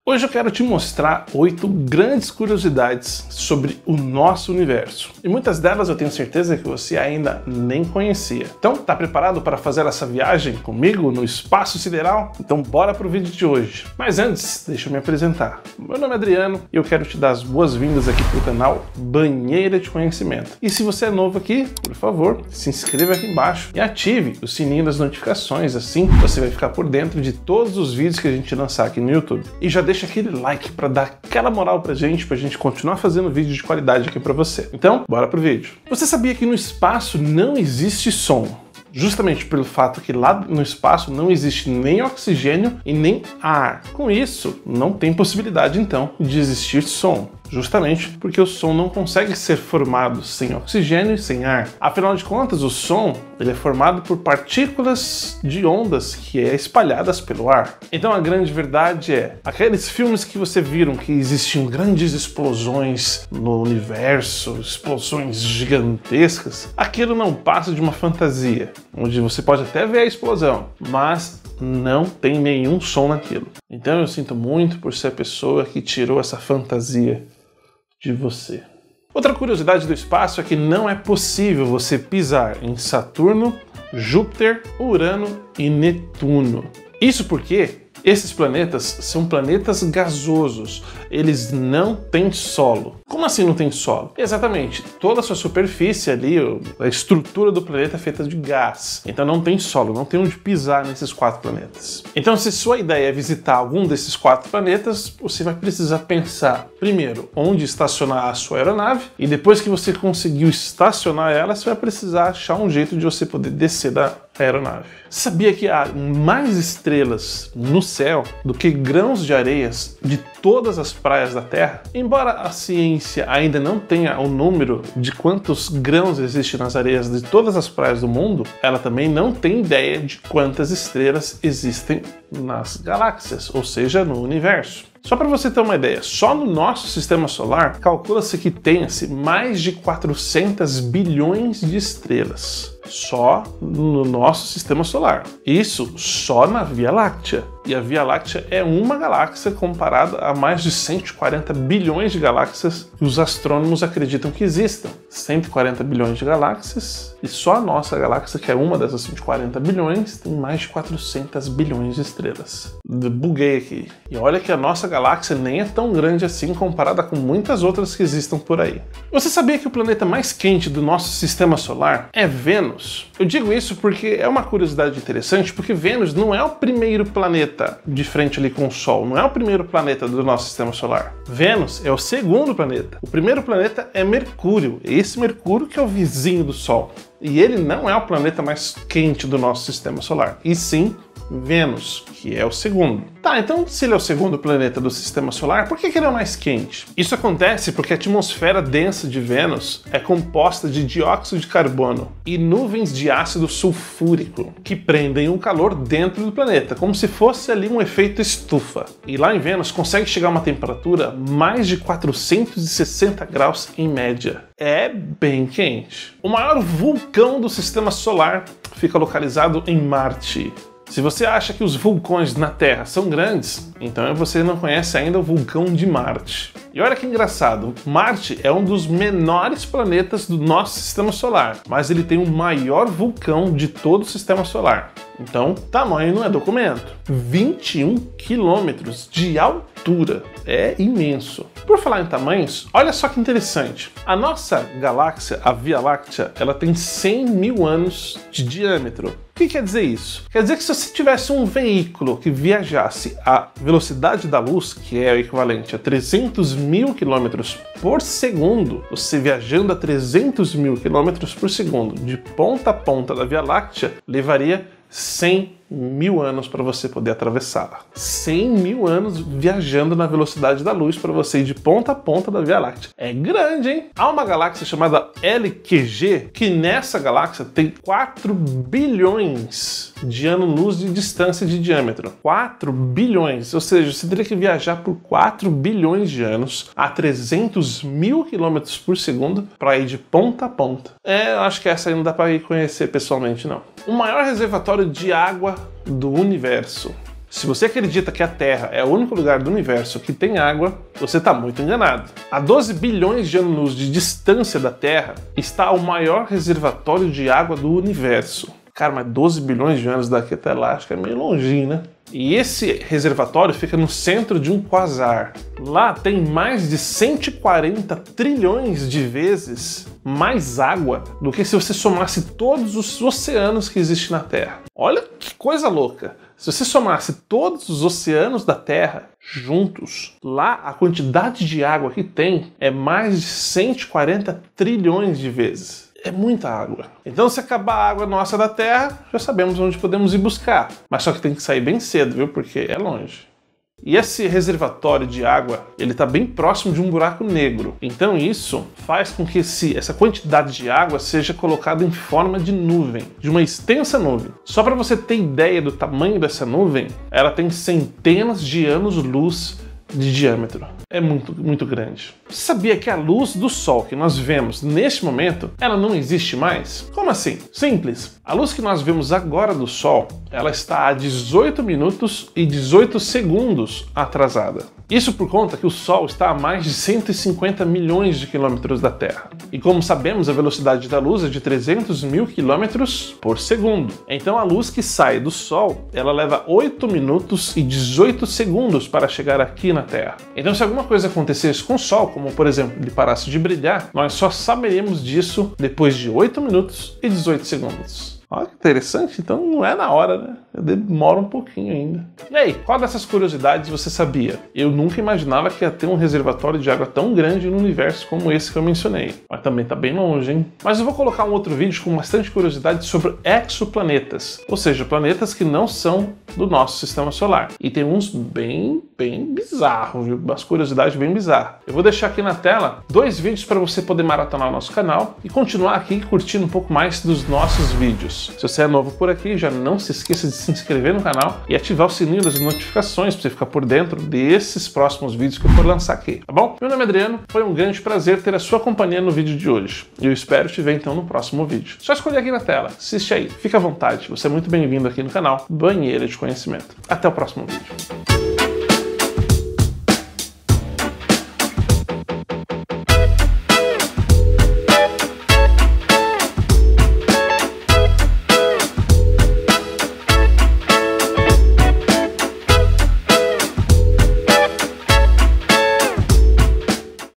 Hoje eu quero te mostrar 8 grandes curiosidades sobre o nosso universo. E muitas delas eu tenho certeza que você ainda nem conhecia. Então, tá preparado para fazer essa viagem comigo no espaço sideral? Então bora pro vídeo de hoje. Mas antes, deixa eu me apresentar. Meu nome é Adriano e eu quero te dar as boas-vindas aqui pro canal Banheira de Conhecimento. E se você é novo aqui, por favor, se inscreva aqui embaixo e ative o sininho das notificações, assim você vai ficar por dentro de todos os vídeos que a gente lançar aqui no YouTube. E já deixa aquele like para dar aquela moral pra gente continuar fazendo vídeo de qualidade aqui pra você. Então, bora pro vídeo. Você sabia que no espaço não existe som? Justamente pelo fato que lá no espaço não existe nem oxigênio e nem ar. Com isso, não tem possibilidade então de existir som. Justamente porque o som não consegue ser formado sem oxigênio e sem ar. Afinal de contas, o som ele é formado por partículas de ondas que é espalhadas pelo ar. Então a grande verdade é, aqueles filmes que você viram que existiam grandes explosões no universo, explosões gigantescas, aquilo não passa de uma fantasia, onde você pode até ver a explosão, mas não tem nenhum som naquilo. Então eu sinto muito por ser a pessoa que tirou essa fantasia de você. Outra curiosidade do espaço é que não é possível você pisar em Saturno, Júpiter, Urano e Netuno. Isso porque esses planetas são planetas gasosos, eles não têm solo. Como assim não tem solo? Exatamente, toda a sua superfície ali, a estrutura do planeta é feita de gás. Então não tem solo, não tem onde pisar nesses 4 planetas. Então se sua ideia é visitar algum desses 4 planetas, você vai precisar pensar, primeiro, onde estacionar a sua aeronave, e depois que você conseguiu estacionar ela, você vai precisar achar um jeito de você poder descer da aeronave. Sabia que há mais estrelas no céu do que grãos de areias de todas as praias da Terra? Embora a ciência ainda não tenha o número de quantos grãos existem nas areias de todas as praias do mundo, ela também não tem ideia de quantas estrelas existem nas galáxias, ou seja, no universo. Só para você ter uma ideia, só no nosso sistema solar calcula-se que tenha-se mais de 400 bilhões de estrelas. Só no nosso sistema solar. Isso só na Via Láctea. E a Via Láctea é uma galáxia comparada a mais de 140 bilhões de galáxias que os astrônomos acreditam que existam. 140 bilhões de galáxias e só a nossa galáxia, que é uma dessas 140 bilhões, tem mais de 400 bilhões de estrelas. Buguei aqui. E olha que a nossa galáxia nem é tão grande assim comparada com muitas outras que existam por aí. Você sabia que o planeta mais quente do nosso sistema solar é Vênus? Eu digo isso porque é uma curiosidade interessante, porque Vênus não é o primeiro planeta de frente ali com o Sol, não é o primeiro planeta do nosso sistema solar. Vênus é o segundo planeta. O primeiro planeta é Mercúrio, esse Mercúrio que é o vizinho do Sol. E ele não é o planeta mais quente do nosso sistema solar, e sim Vênus, que é o segundo. Tá, então se ele é o segundo planeta do sistema solar, por que ele é o mais quente? Isso acontece porque a atmosfera densa de Vênus é composta de dióxido de carbono e nuvens de ácido sulfúrico, que prendem o calor dentro do planeta, como se fosse ali um efeito estufa. E lá em Vênus consegue chegar a uma temperatura mais de 460 graus em média. É bem quente. O maior vulcão do sistema solar fica localizado em Marte. Se você acha que os vulcões na Terra são grandes, então você não conhece ainda o vulcão de Marte. E olha que engraçado, Marte é um dos menores planetas do nosso sistema solar, mas ele tem o maior vulcão de todo o sistema solar. Então, tamanho não é documento. 21 quilômetros de altura. É imenso. Por falar em tamanhos, olha só que interessante. A nossa galáxia, a Via Láctea, ela tem 100 mil anos de diâmetro. O que quer dizer isso? Quer dizer que se você tivesse um veículo que viajasse à velocidade da luz, que é o equivalente a 300 mil quilômetros por segundo, você viajando a 300 mil quilômetros por segundo de ponta a ponta da Via Láctea, levaria 100 mil anos para você poder atravessá-la. 100 mil anos viajando na velocidade da luz para você ir de ponta a ponta da Via Láctea. É grande, hein? Há uma galáxia chamada LQG, que nessa galáxia tem 4 bilhões de anos-luz de distância de diâmetro. 4 bilhões, ou seja, você teria que viajar por 4 bilhões de anos a 300 mil quilômetros por segundo para ir de ponta a ponta. Eu acho que essa aí não dá para ir conhecer pessoalmente, não. O maior reservatório de água do universo Se você acredita que a Terra é o único lugar do universo que tem água, você está muito enganado. A 12 bilhões de anos-luz de distância da Terra está o maior reservatório de água do universo. Cara, mas 12 bilhões de anos daqui até lá, acho que é meio longinho, né? E esse reservatório fica no centro de um quasar. Lá tem mais de 140 trilhões de vezes mais água do que se você somasse todos os oceanos que existem na Terra. Olha que coisa louca! Se você somasse todos os oceanos da Terra juntos, lá a quantidade de água que tem é mais de 140 trilhões de vezes. É muita água. Então, se acabar a água nossa da Terra, já sabemos onde podemos ir buscar. Mas só que tem que sair bem cedo, viu? Porque é longe. E esse reservatório de água, ele está bem próximo de um buraco negro. Então isso faz com que essa quantidade de água seja colocada em forma de nuvem, de uma extensa nuvem. Só para você ter ideia do tamanho dessa nuvem, ela tem centenas de anos-luz de diâmetro. É muito grande. Você sabia que a luz do Sol que nós vemos neste momento, ela não existe mais? Como assim? Simples. A luz que nós vemos agora do Sol, ela está a 18 minutos e 18 segundos atrasada. Isso por conta que o Sol está a mais de 150 milhões de quilômetros da Terra. E como sabemos, a velocidade da luz é de 300 mil quilômetros por segundo. Então a luz que sai do Sol, ela leva 8 minutos e 18 segundos para chegar aqui na Terra. Então se alguma coisa acontecesse com o Sol, como por exemplo ele parasse de brilhar, nós só saberemos disso depois de 8 minutos e 18 segundos. Olha que interessante, então não é na hora, né? Demora um pouquinho ainda. E aí, qual dessas curiosidades você sabia? Eu nunca imaginava que ia ter um reservatório de água tão grande no universo como esse que eu mencionei. Mas também tá bem longe, hein? Mas eu vou colocar um outro vídeo com bastante curiosidade sobre exoplanetas, ou seja, planetas que não são do nosso sistema solar. E tem uns bem bizarros, viu? Umas curiosidades bem bizarras. Eu vou deixar aqui na tela 2 vídeos para você poder maratonar o nosso canal e continuar aqui curtindo um pouco mais dos nossos vídeos. Se você é novo por aqui, já não se esqueça de se inscrever no canal e ativar o sininho das notificações para você ficar por dentro desses próximos vídeos que eu for lançar aqui, tá bom? Meu nome é Adriano, foi um grande prazer ter a sua companhia no vídeo de hoje. E eu espero te ver então no próximo vídeo. Só escolher aqui na tela, assiste aí, fica à vontade, você é muito bem-vindo aqui no canal Banheira de Conhecimento. Até o próximo vídeo.